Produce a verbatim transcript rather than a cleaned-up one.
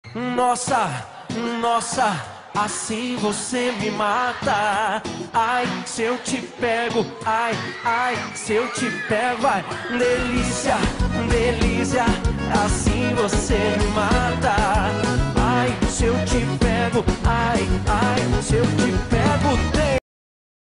Nossa, nossa, assim você me mata. Ai, se eu te pego, ai, ai, se eu te pego, ai, delícia, delícia, assim você me mata.